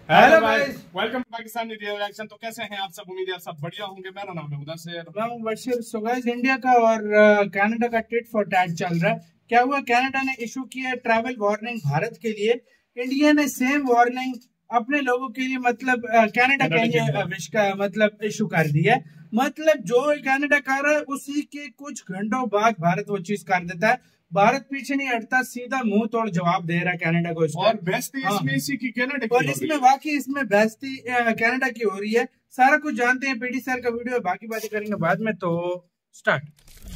Hello guys, welcome to Pakistani reaction. तो कैसे हैं आप सब? उम्मीद है आप सब बढ़िया होंगे। मेरा नाम है मुदस्सिर। मैं हूं बशीर। सो गाइस, इंडिया का और कनाडा का टिट फॉर टैट चल रहा है। क्या हुआ, कनाडा ने इशू किया ट्रैवल वार्निंग भारत के लिए। इंडिया ने सेम वार्निंग अपने लोगों के लिए मतलब कनाडा के लिए विश का मतलब इशू कर दिया। मतलब जो कनाडा कर रहा है उसी के कुछ घंटों बाद भारत वो चीज कर देता है। भारत पीछे नहीं हटता, सीधा मुंह तोड़ जवाब दे रहा है कनाडा को इसका। और बेइज्जती इसमें इसी की कनाडा की और इसमें वाकई इसमें बेइज्जती कनाडा की हो रही है। सारा कुछ जानते हैं, पीडी सर का वीडियो है, बाकी बातें करेंगे बाद में। तो स्टार्ट।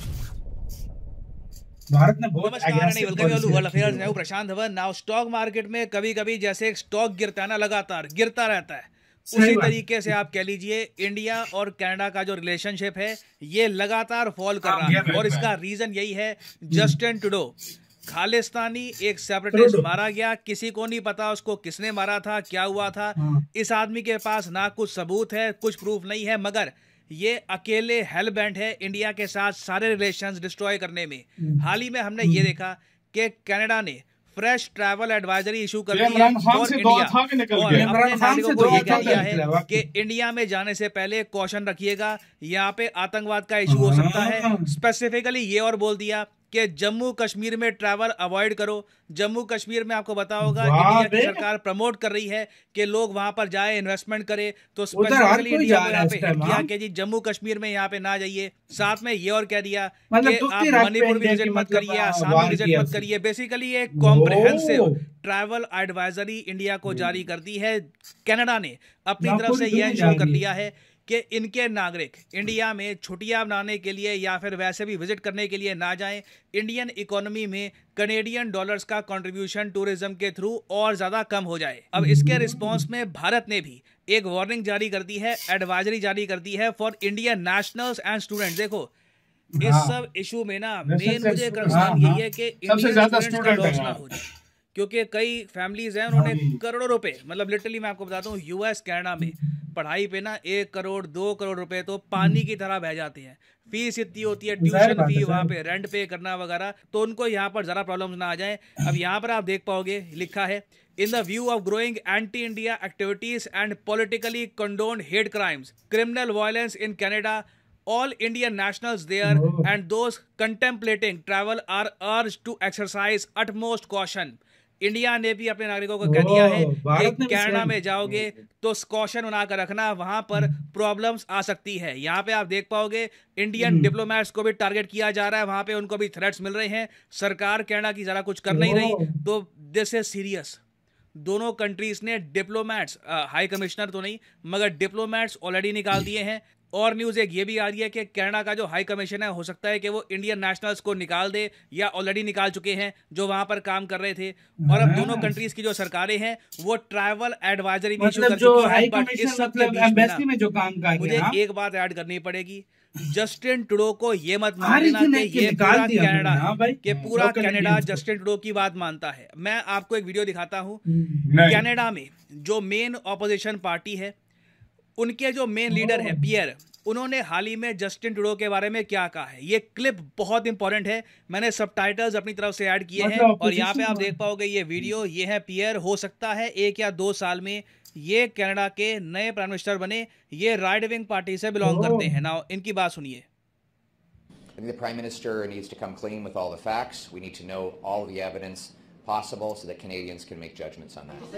भारत ने बहुत नमस्कार, वर्ल्ड अफेयर्स में हूं Prashant Dhawan. Now stock market में कभी कभी जैसे एक स्टॉक गिरता है ना, लगातार गिरता रहता है, उसी तरीके से आप कह लीजिए इंडिया और कनाडा का जो रिलेशनशिप है ये लगातार फॉल कर रहा है। और इसका रीजन यही है, जस्टिन ट्रूडो खालिस्तानी एक सेपरेटिस्ट मारा गया। किसी को नहीं पता उसको किसने मारा था, क्या हुआ था। इस आदमी के पास ना कुछ सबूत है, कुछ प्रूफ नहीं है, मगर ये अकेले हेल बेंट है इंडिया के साथ सारे रिलेशंस डिस्ट्रॉय करने में। हाल ही में हमने ये देखा कि कनाडा ने फ्रेश ट्रैवल एडवाइजरी इशू कर दी है फॉर इंडिया और अपने नागरिकों को ये कह दिया है कि इंडिया में जाने से पहले कॉशन रखिएगा, यहाँ पे आतंकवाद का इशू हो सकता है। स्पेसिफिकली ये और बोल दिया कि जम्मू कश्मीर में ट्रैवल अवॉइड करो। जम्मू कश्मीर में आपको पता होगा इंडिया की सरकार प्रमोट कर रही है कि लोग वहां पर जाए, इन्वेस्टमेंट करे। तो स्पेसिफिकली इंडिया को यहाँ पे हिट किया कि जी जम्मू कश्मीर में यहाँ पे ना जाइए। साथ में ये और कह दिया कि आप मणिपुर भी विजिट मत करिए, आसाम भी विजिट मत करिए। बेसिकली एक कॉम्प्रिहेंसिव ट्रैवल एडवाइजरी इंडिया को जारी कर दी है। कनाडा ने अपनी तरफ से यह इंश्योर कर लिया है कि इनके नागरिक इंडिया में छुट्टियां मनाने के लिए या फिर वैसे भी विजिट करने के लिए ना जाएं। इंडियन इकोनॉमी में कनेडियन डॉलर्स का कंट्रीब्यूशन टूरिज्म के थ्रू और ज्यादा कम हो जाए। अब इसके रिस्पांस में भारत ने भी एक वार्निंग जारी कर दी है, एडवाइजरी जारी कर दी है for Indian nationals and students. देखो इस सब इशू में ना मेन मुझे कंसर्न यही है कि इंडियन स्टूडेंट्स का लॉस ना हो जाए, क्योंकि कई फैमिलीज हैं उन्होंने करोड़ों रुपए, मतलब लिटरली मैं आपको बताता हूँ यूएस कनाडा में पढ़ाई पे ना 1 करोड़ 2 करोड़ रुपए तो पानी की तरह बह जाते हैं। फीस इतनी होती है, ट्यूशन फी, वहाँ पे रेंट पे करना वगैरह, तो उनको यहाँ पर जरा प्रॉब्लम ना आ जाए। अब यहाँ पर आप देख पाओगे लिखा है, in the view of growing anti India activities and politically condoned hate crimes, criminal violence in Canada, all Indian nationals there and those contemplating travel are urged to exercise utmost caution। India ने भी अपने नागरिकों को कह दिया है कि Canada में जाओगे तो कॉशन बनाकर रखना, वहां पर प्रॉब्लम्स आ सकती है। यहाँ पे आप देख पाओगे इंडियन डिप्लोमेट्स को भी टारगेट किया जा रहा है, वहां पे उनको भी थ्रेट्स मिल रहे हैं। सरकार कनाडा की जरा कुछ कर नहीं रही, तो दिस इज सीरियस। दोनों कंट्रीज ने डिप्लोमेट्स, हाई कमिश्नर तो नहीं मगर डिप्लोमेट्स ऑलरेडी निकाल दिए हैं। और न्यूज़ एक ये भी आ रही है कि कनाडा का जो हाई कमीशन है हो सकता है कि वो इंडियन नेशनल्स को निकाल दे या ऑलरेडी निकाल चुके हैं जो वहां पर काम कर रहे थे। और अब दोनों कंट्रीज की जो सरकारें हैं वो ट्रैवल एडवाइजरी भी इशू कर चुकी है। बट इस सब के बीच में जो काम का मुझे एक बात ऐड करनी पड़ेगी, जस्टिन ट्रूडो को ये मत मानना कि ये पूरा कनाडा है, कि पूरा कनाडा जस्टिन ट्रूडो की बात मानता है। मैं आपको एक वीडियो दिखाता हूँ। कनाडा में जो मेन ऑपोजिशन पार्टी है, उनके जो मेन लीडर है पियर, उन्होंने हाल ही में जस्टिन ट्रूडो के बारे में क्या कहा है। ये क्लिप बहुत इंपॉर्टेंट है, मैंने सबटाइटल्स अपनी तरफ से ऐड किए हैं और यहाँ पे आप देख पाओगे ये वीडियो। ये है पियर, हो सकता है 1 या 2 साल में ये कनाडा के नए प्राइम मिनिस्टर बने। ये राइट विंग पार्टी से बिलोंग करते हैं। नाउ इनकी बात सुनिए। I think the Prime Minister needs to come clean with all the facts. We need to know all the evidence possible so that Canadians can make judgments on that.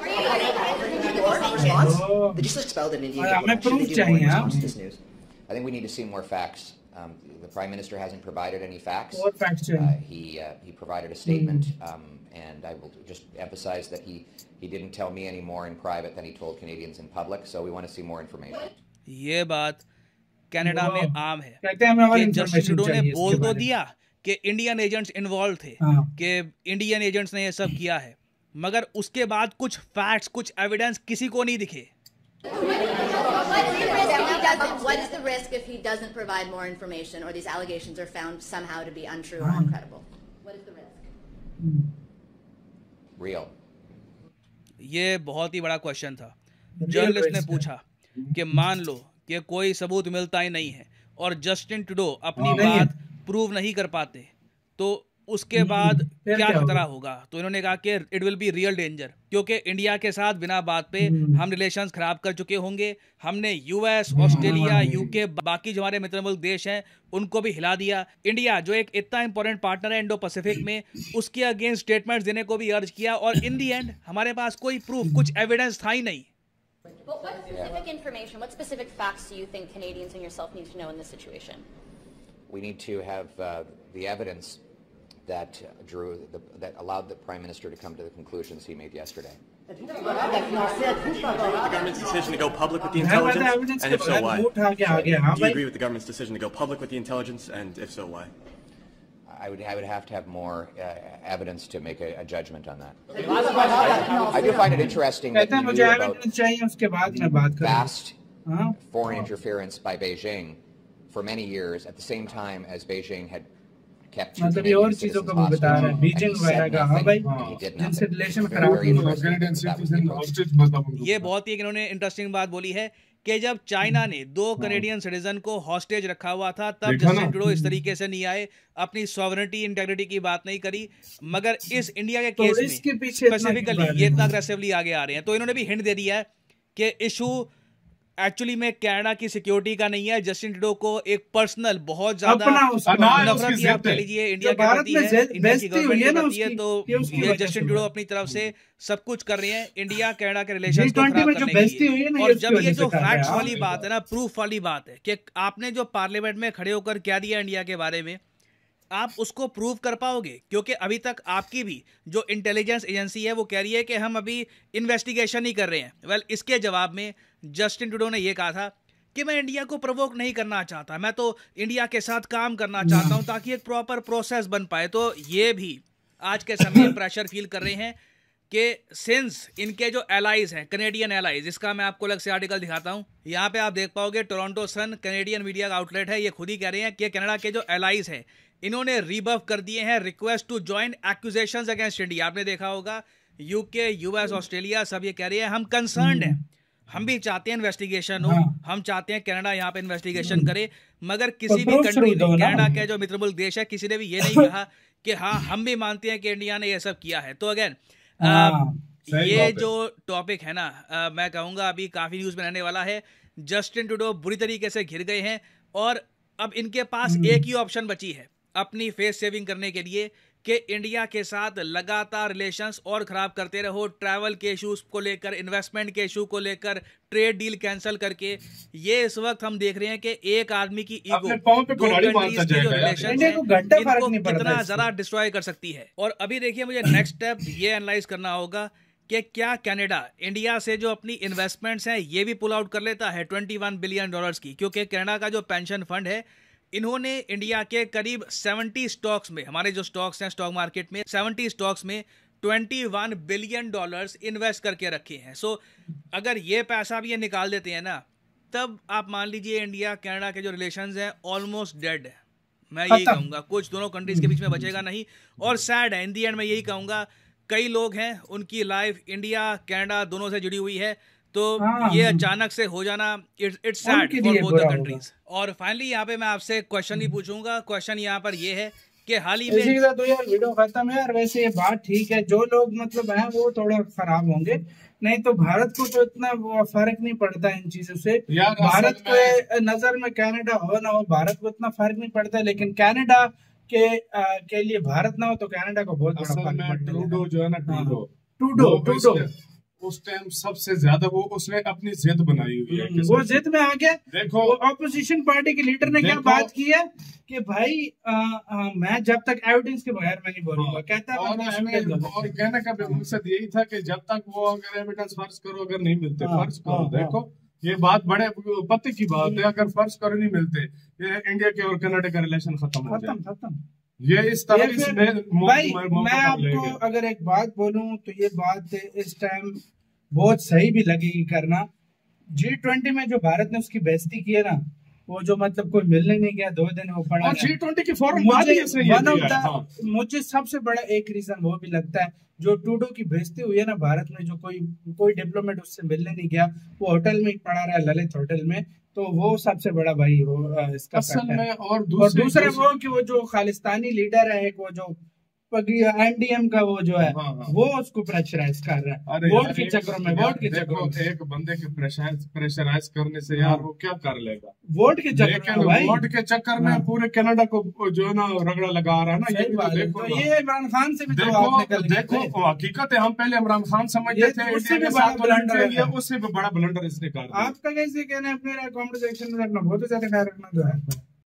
They just expelled an Indian diplomat. Should they do more in response to this news? I think we need to see more facts. The Prime Minister hasn't provided any facts. What facts? He provided a statement, and I will just emphasize that he didn't tell me any more in private than he told Canadians in public. So we want to see more information. ये बात Canada में आम है कि Justin Trudeau ने बोल तो दिया कि इंडियन एजेंट्स इन्वॉल्व थे, कि इंडियन एजेंट्स ने ये सब किया है, मगर उसके बाद कुछ फैक्ट्स, कुछ एविडेंस किसी को नहीं दिखे। What is the risk if he doesn't provide more information or these allegations are found somehow to be untrue or uncredible? What is the risk? Real. ये बहुत ही बड़ा क्वेश्चन था। जर्नलिस्ट ने पूछा कि मान लो कि कोई सबूत मिलता ही नहीं है और जस्टिन ट्रूडो अपनी बात प्रूव नहीं कर पाते, तो उसके बाद फिर क्या क्या खतरा होगा? होगा। तो इन्होंने कहा कि it will be real danger, क्योंकि इंडिया के साथ बिना बात पे हम रिलेशंस खराब कर चुके होंगे। हमने यूएस, ऑस्ट्रेलिया, यूके, बाकी जो हमारे मित्र मुल्क देश हैं उनको भी हिला दिया। इंडिया जो एक इतना इंपॉर्टेंट पार्टनर है इंडो पैसिफिक में, उसके अगेंस्ट स्टेटमेंट्स देने को भी अर्ज किया, और इन दी एंड हमारे पास कोई प्रूफ, कुछ एविडेंस था ही नहीं। But what specific information, what specific facts do you think Canadians and yourself need to know in this situation? We need to have the evidence that that allowed the Prime Minister to come to the conclusions he made yesterday. Do you agree with the government's decision to go public with the intelligence? And if so, why? Do you agree with the government's decision to go public with the intelligence? And if so, why? I would have to have more evidence to make a judgment on that. I do find it interesting that you knew about vast foreign interference by Beijing for many years, at the same time as Beijing had kept two Canadian citizens hostage, and he said nothing, he did nothing. Very interesting. ये बहुत ही इन्होंने interesting बात बोली है कि जब China ने 2 Canadian citizen को हॉस्टेज रखा हुआ था, तब जस्टिन ट्रूडो इस तरीके से नहीं आए, अपनी सॉवरेनिटी इंटेग्रिटी की बात नहीं करी। मगर इस इंडिया के केस में स्पेसिफिकली ये इतना अग्रेसिवली आगे आ रहे हैं। तो इन्होंने भी हिंट दे दिया है कि इशू एक्चुअली में कनाडा की सिक्योरिटी का नहीं है, जस्टिन ट्रूडो को एक पर्सनल बहुत ज्यादा नफरत आप कह लीजिए इंडिया के प्रति है, इंडिया की गवर्नमेंट के प्रति है। तो ये जस्टिन ट्रूडो अपनी तरफ से सब कुछ कर रहे हैं इंडिया कनाडा के रिलेशंस को खराब करने के लिए। और जब ये जो फैक्ट्स वाली बात है ना, प्रूफ वाली बात है कि आपने जो पार्लियामेंट में खड़े होकर क्या दिया इंडिया के बारे में, आप उसको प्रूव कर पाओगे? क्योंकि अभी तक आपकी भी जो इंटेलिजेंस एजेंसी है वो कह रही है कि हम अभी इन्वेस्टिगेशन ही कर रहे हैं। वेल, इसके जवाब में जस्टिन ट्रूडो ने ये कहा था कि मैं इंडिया को प्रोवोक नहीं करना चाहता, मैं तो इंडिया के साथ काम करना चाहता हूं ताकि एक प्रॉपर प्रोसेस बन पाए। तो ये भी आज के समय प्रेशर फील कर रहे हैं कि सिंस इनके जो एलाइज हैं, कनेडियन एलाइज, इसका मैं आपको अलग से आर्टिकल दिखाता हूं। यहाँ पे आप देख पाओगे, टोरंटो सन कनेडियन मीडिया का आउटलेट है, ये खुद ही कह रहे हैं कि कनाडा के जो एलाइज हैं इन्होंने रिबफ कर दिए हैं request to join accusations against India. आपने देखा होगा यूके, यूएस, ऑस्ट्रेलिया सब ये कह रहे हैं हम कंसर्न्ड हैं, हम भी चाहते हैं इन्वेस्टिगेशन हो, हम चाहते हैं कनाडा यहाँ पे इन्वेस्टिगेशन करे। मगर किसी भी कंट्री ने, कनाडा के जो मित्र मुल्क देश है, किसी ने भी ये नहीं कहा कि हाँ हम भी मानते हैं कि इंडिया ने ये सब किया है। तो अगेन ये जो टॉपिक है ना, मैं कहूँगा अभी काफी न्यूज में रहने वाला है। जस्टिन ट्रूडो बुरी तरीके से घिर गए हैं और अब इनके पास एक ही ऑप्शन बची है अपनी फेस सेविंग करने के लिए कि इंडिया के साथ लगातार रिलेशंस और खराब करते रहो, ट्रैवल के इश्यूज को लेकर, इन्वेस्टमेंट के इशू को लेकर, ट्रेड डील कैंसिल करके। ये इस वक्त हम देख रहे हैं कि एक आदमी की ईगो दो कंट्रीज के जो रिलेशंस हैं इनको कितना जरा डिस्ट्रॉय कर सकती है। और अभी देखिए, मुझे नेक्स्ट स्टेप ये एनालाइज करना होगा कि क्या कनाडा इंडिया से जो अपनी इन्वेस्टमेंट्स हैं ये भी पुल आउट कर लेता है 21 बिलियन डॉलर्स की, क्योंकि कनाडा का जो पेंशन फंड है इन्होंने इंडिया के करीब 70 स्टॉक्स में, हमारे जो स्टॉक्स हैं स्टॉक मार्केट में 70 स्टॉक्स में 21 बिलियन डॉलर्स इन्वेस्ट करके रखे हैं। सो अगर ये पैसा भी ये निकाल देते हैं ना, तब आप मान लीजिए इंडिया कनाडा के जो रिलेशंस हैं ऑलमोस्ट डेड है। मैं यही कहूँगा, कुछ दोनों कंट्रीज के बीच में बचेगा नहीं। और सैड है, इन दी एंड मैं यही कहूँगा, कई लोग हैं उनकी लाइफ इंडिया कनाडा दोनों से जुड़ी हुई है, तो ये अचानक से हो जाना it's sad for both the countries. और फाइनली यहाँ पे मैं आपसे एक क्वेश्चन भी पूछूंगा। क्वेश्चन यहाँ पर ये है कि हाल ही में तो यार वीडियो खत्म है यार। वैसे ये बात ठीक है, जो लोग मतलब हैं वो थोड़ा खराब होंगे, नहीं तो भारत को तो इतना फर्क नहीं पड़ता इन चीजों से। भारत के नजर में कनाडा हो ना हो, भारत को इतना फर्क नहीं पड़ता, लेकिन कनाडा के लिए भारत ना हो तो कनाडा को बहुत बड़ा फर्क पड़ता है। ट्रूडो जो है ना, ट्रूडो उस टाइम सबसे ज्यादा वो उसने अपनी जिद बनाई हुई है, वो जिद में आ गया। देखो ऑपोजिशन पार्टी के लीडर ने क्या बात की है कि भाई मैं जब तक एविडेंस के बगैर मैं नहीं बोलूंगा, कहता है। और कहने का मकसद यही था कि जब तक वो अगर एविडेंस फर्ज करो, अगर नहीं मिलते फर्ज करो। देखो ये बात बड़े पते की बात है, अगर फर्ज करो नहीं मिलते, ये इंडिया के और कनाडा का रिलेशन खत्म हो जाए। ये इस तरह भाई मैं आपको अगर एक बात बोलूं तो ये बात इस टाइम बहुत सही भी लगेगी करना। G20 में जो भारत ने उसकी बेइज्जती की है ना, वो जो मतलब कोई मिलने नहीं गया, 2 दिन वो पड़ा। G20 की फॉर्म मुझे सबसे बड़ा एक रीजन वो भी लगता है, जो ट्रूडो की बेइज्जती हुई है ना भारत में, जो कोई डिप्लोमेट उससे मिलने नहीं गया, वो होटल में पड़ा रहा, ललित होटल में, तो वो सबसे बड़ा भाई वो इसका असल में। और दूसरे वो कि वो जो खालिस्तानी लीडर है, वो जो एमडीएम का वो जो है वो उसको प्रेशराइज कर रहा है वोट के चक्कर में। वोट के चक्कर में एक बंदे के प्रेशराइज करने से यार वो क्या कर लेगा वोट के चक्कर में। वोट के चक्कर में पूरे कनाडा को जो है ना रगड़ा लगा रहा है ना। ये देखो ये इमरान खान से भी देखो हकीकत है, हम पहले इमरान खान समझते थे उससे भी बड़ा ब्लंडर इसने कर। आपका कैसे कहना है अपने कमेंट सेक्शन में रखना, बहुत ज्यादा ख्याल रखना।